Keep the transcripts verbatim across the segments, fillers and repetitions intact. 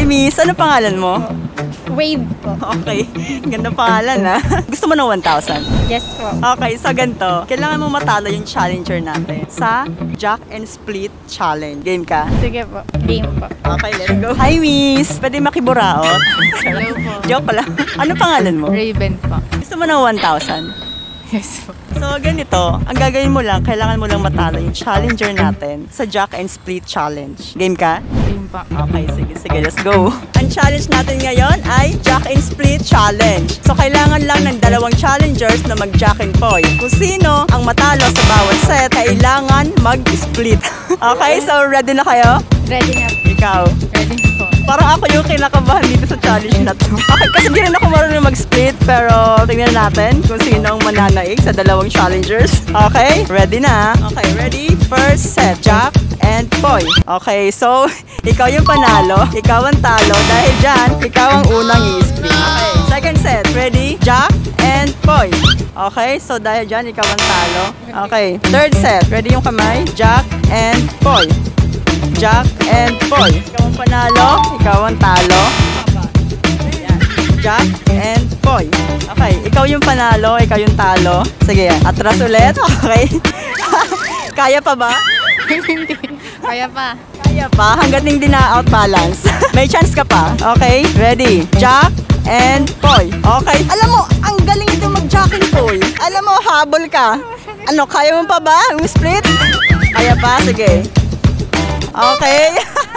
Miss. Ano pangalan mo? Wave po. Okay. Ganda pangalan, ha? Gusto mo ng one thousand? Yes po. Okay, so ganito. Kailangan mo matalo yung challenger natin sa Jack and Split Challenge. Game ka? Sige po. Game po. Okay, let's go. Hi, Miss. Pwede makiburaot? Hello po. Joke pala. Ano pangalan mo? Raven po. Gusto mo ng one thousand? Yes po. So, ganito. Ang gagawin mo lang, kailangan mo lang matalo yung challenger natin sa Jack and Split Challenge. Game ka? Game po. Okay, sige, sige. Let's go. Ang challenge natin ngayon ay Jack and Split Challenge. So, kailangan lang ng dalawang challengers na mag-Jack and Poy. Kung sino ang matalo sa bawat set, kailangan mag-split. Okay, so ready na kayo? Ready na po. Ikaw? Ready na po. Parang ako yung kinakabahan dito sa challenge na to. Okay, kasi hindi rin ako marunong mag-split, pero tingnan natin kung sino ang mananaig sa dalawang challengers. Okay, ready na? Okay, ready? First set, Jack and Poy. Okay, so ikaw yung panalo, ikaw ang talo. Dahil dyan, ikaw ang unang i-split. Okay, second set, ready? Jack and Poy. Okay, so dahil dyan, ikaw ang talo. Okay, third set, ready yung kamay? Jack and Poy. Jack and Poy. Ikaw ang panalo, ikaw ang talo. Ayan. Jack and Poy. Okay, ikaw yung panalo, ikaw yung talo. Sige, atras ulit. Okay. Kaya pa ba? Hindi. Kaya pa. Kaya pa, hanggat hindi na outbalance. May chance ka pa. Okay, ready? Jack and Poy. Okay. Alam mo, ang galing ito mag-Jack and Poy. Alam mo, habol ka. Ano, kaya mo pa ba? Yung split? Kaya pa? Sige. Okay.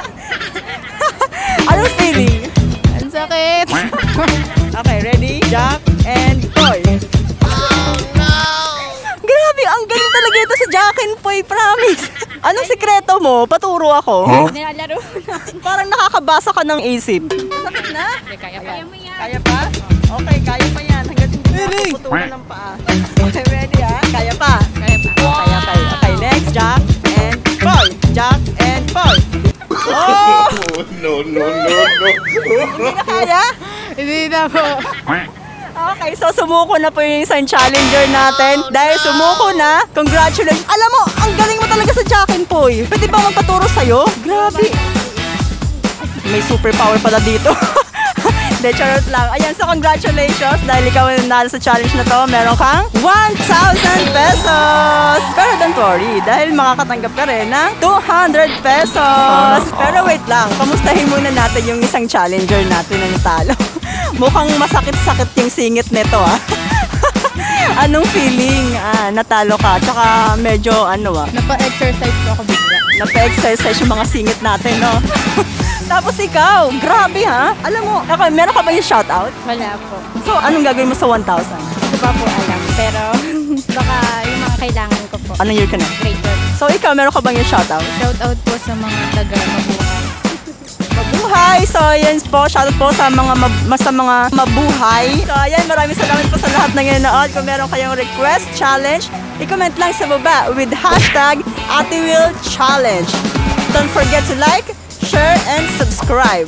Anong feeling? Ang sakit. Okay, ready? Jack and Poy. Oh, no! Grabe, ang galing talaga ito sa Jack and Poy, promise. Anong sikreto mo? Paturo ako. Huh? Nilalaro na. Parang nakakabasa ka ng isip. Sakit na? Kaya pa. Kaya mo yan. Kaya pa? Okay, kaya pa yan. Hanggang hindi mo putulan ng paa. Okay, ready ha? Kaya pa? Kaya pa. Okay, okay. Okay, next, Jack and Poy. Jack and Poy. Oh! No, no, no, no. Hindi na kaya? Hindi na po. Okay, so sumuko na po yung isang challenger natin. Dahil sumuko na, congratulations. Alam mo, ang galing mo talaga sa Jack and Poy. Pwede ba magpaturo sa'yo? Grabe. May superpower pala dito. De, charot lang. Ayan, so congratulations. Dahil ikaw ang nanalo sa challenge na to, meron kang one thousand pesos. Pero don't worry, dahil makakatanggap ka rin ng two hundred pesos. Pero wait lang, kamustahin muna natin yung isang challenger natin na natalo. Mukhang masakit-sakit yung singit nito ah. Anong feeling? Ah, natalo ka. Tsaka medyo ano ah. Napa-exercise po ako bigla. Napa-exercise yung mga singit natin, no? Tapos ikaw, grabe ha? Alam mo, okay, meron ka ba yung shoutout? Wala po. So, anong gagawin mo sa one thousand? Hindi pa po alam. Pero baka yung mga kailangan ko po. Anong year ka na? Grade one. So, ikaw, meron ka bang yung shoutout? Shout out po sa mga taga mabuhay. Mabuhay! So, yan po, shoutout po sa mga mab sa mga mabuhay. So, ayan, maraming salamat po sa lahat ng nanonood. Kung meron kayong request, challenge, i-comment lang sa baba with hashtag AteWillChallenge. Don't forget to like, share, and subscribe.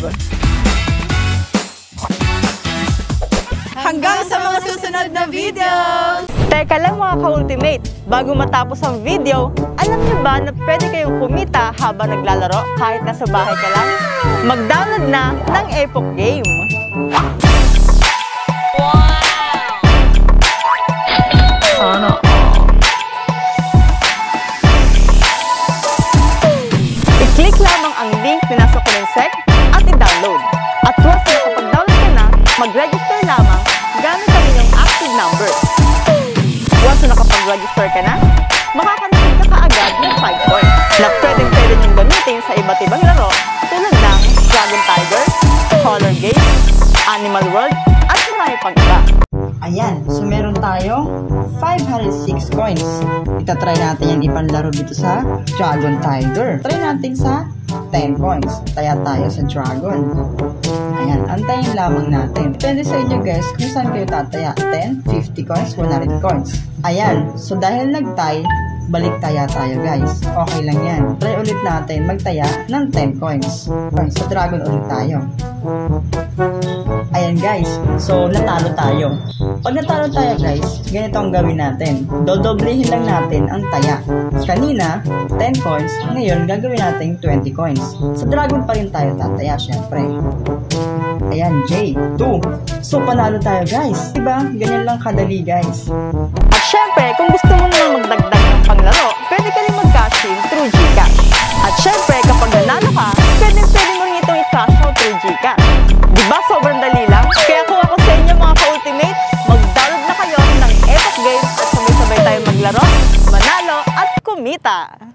Hanggang sa mga susunod na videos! Teka lang mga ka-ultimate, bago matapos ang video, alam niyo ba na pwede kayong kumita habang naglalaro kahit nasa bahay ka lang? Mag-download na ng Epoch Game! Wow! Sana I-click lamang ang link na nasa comment sec at i-download. At once na kapag-download ka na, mag-register lamang gamit ang inyong active number. Once na nakapag-register ka na, makakanalig ka kaagad ng five points na pwedeng-pwede niyong gamitin sa iba't ibang laro tulad ng Dragon Tiger, Color Game, Animal World, at marami pang iba. Ayan, so meron tayong five hundred six coins. Itatry natin yan ipanlaro dito sa Dragon Tiger. Try natin sa ten coins. Taya tayo sa Dragon. Ayan, antayin lamang natin. Depende sa inyo guys kung saan kayo tataya. ten, fifty coins, one hundred coins. Ayan, so dahil nagtay, balik taya tayo guys. Okay lang yan. Try ulit natin magtaya ng ten coins. Okay, sa Dragon ulit tayo. Ayan guys, so natalo tayo. Pag natalo tayo guys, ganito ang gawin natin. Dodoblehin lang natin ang taya. Kanina, ten coins. Ngayon, gagawin natin twenty coins. Sa dragon pa rin tayo tataya, syempre. Ayan, J, two. So, panalo tayo guys. Diba? Ganyan lang kadali guys. At syempre, kung gusto mo naman magdagdag ng panglaro, pwede ka rin mag-cash in through Gcash. At syempre, kapag nanalo ka, pwede pwede mo rin itong i-cash out through Gcash. Diba sobrang dali lang? Kaya kung ako sa inyo mga ka-ultimate, mag-download na kayo ng Epoch Games at sabay-sabay tayo maglaro, manalo at kumita!